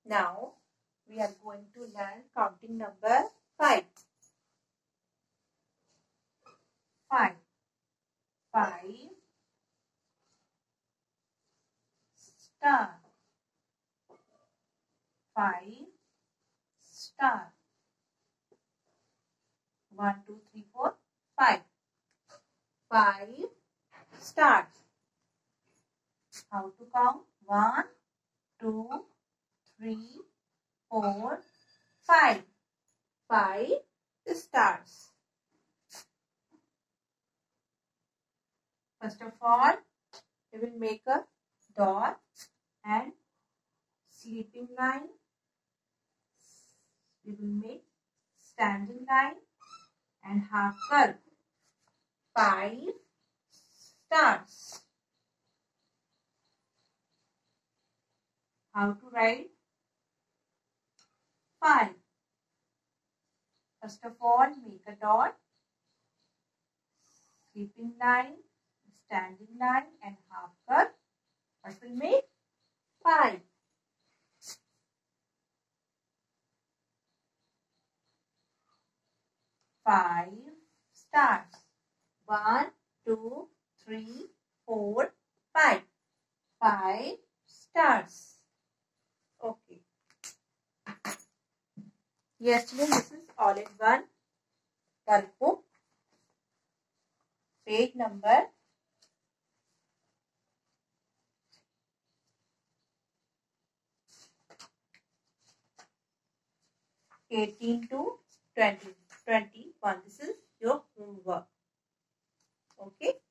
Now we are going to learn counting number 5. 5. 5. Star. 5. Star. 1, 2, 3, 4, 5. 5 stars. How to count? 1, 2, 3, 4, 5. 5 stars. First of all, we will make a dot and sleeping line. We will make standing line and half curve. 5 stars. How to write 5? First of all, make a dot, sleeping line, standing line and half curve. What will make? 5. Five stars. 1, 2, 3, 4, 5. 5 stars. Okay. Yes, children, this is all-in-one workbook. Page number 18 to 21. This is your homework. Okay.